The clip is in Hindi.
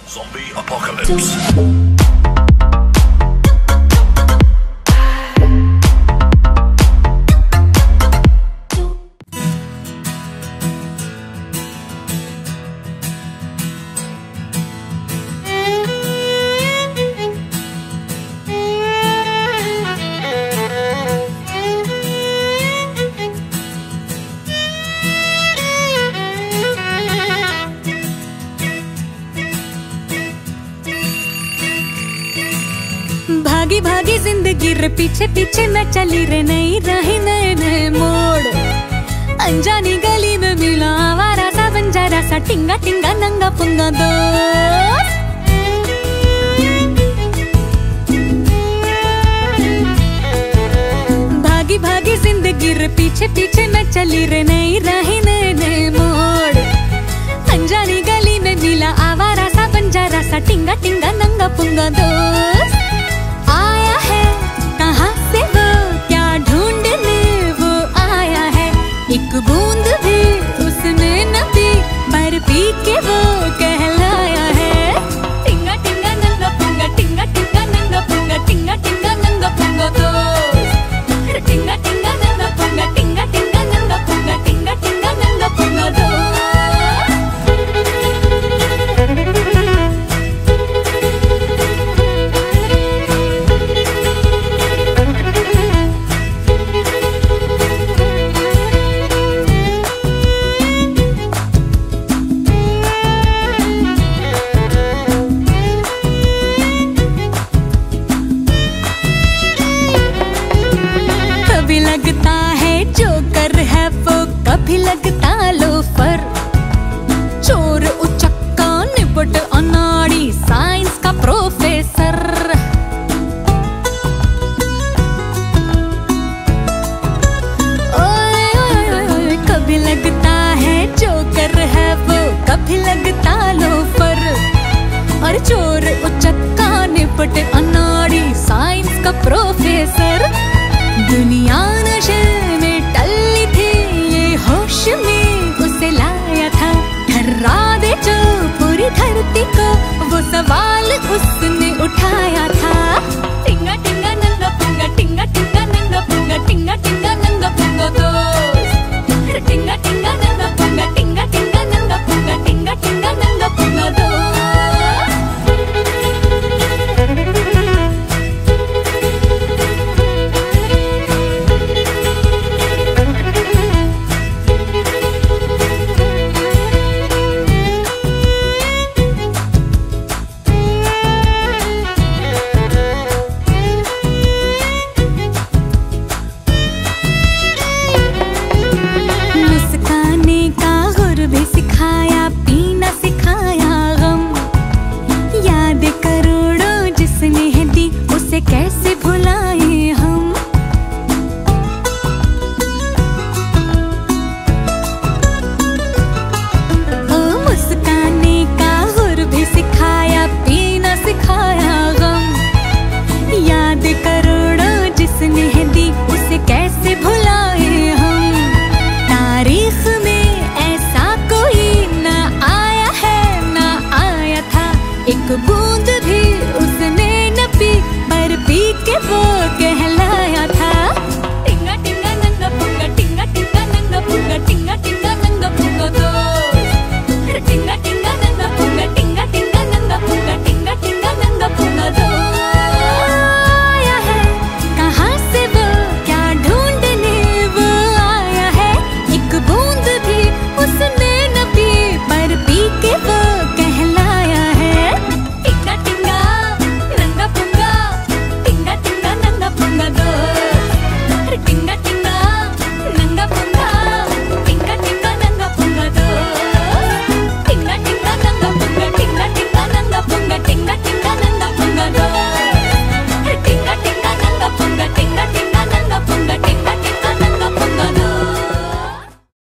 Zombie Apocalypse. भागी भागी जिंदगी रे पीछे पीछे मैं चली रे नई रही नए नए मोड़। अनजानी गली में मिला आवारा सा बंजारा सा टिंगा टिंगा नंगा पुंगा दोस्त। भागी भागी जिंदगी रे पीछे पीछे मैं चली रे नई रही नए नए मोड़। अनजानी गली में मिला आवारा सा बंजारा सा टिंगा टिंगा नंगा पुंगा दोस्त। एक बूंद भी उसने न पी पर पी के वो कहलाया है टिंगा टिंगा नंगा पुंगा टिंगा टिंगा नंगा पुंगा टिंगा टिंगा नंगा पुंगा दोस्त। टिंगा टिंगा नंगा पुंगा टिंगा टिंगा नंगा पुंगा टिंगा टिंगा नंगा पुंगा दोस्त। कभी लगता है जोकर है वो, कभी लगता लोफर, चोर उचक्का निपट अनाड़ी साइंस का प्रोफेसर। ओए ओए ओए कभी लगता है जोकर है वो, कभी लगता लोफर, और चोर उचक्का निपट अनाड़ी साइंस का प्रोफेसर। दुनिया नशे में टल्ली थी, ये होश में उसे लाया था, ठर्रा दे जो पूरी धरती को, वो सवाल उसने उठाया था। टिंगा टिंगा नंगा पुंगा टिंगा टिंगा नंगा पुंगा टिंगा टिंगा नंगा पुंगा दोस्त। टिंगा टिंगा नंगा पुंगा टिंगा टिंगा नंगा पुंगा टिंगा टिंगा नंगा पुंगा दोस्त। कैसे भुलाए हम, ओ मुस्काने का हुर भी सिखाया, पीना सिखाया गम। याद करोड़ों जिसने है दी, उसे कैसे भुलाए हम। तारीख में ऐसा कोई ना आया है, ना आया था, एक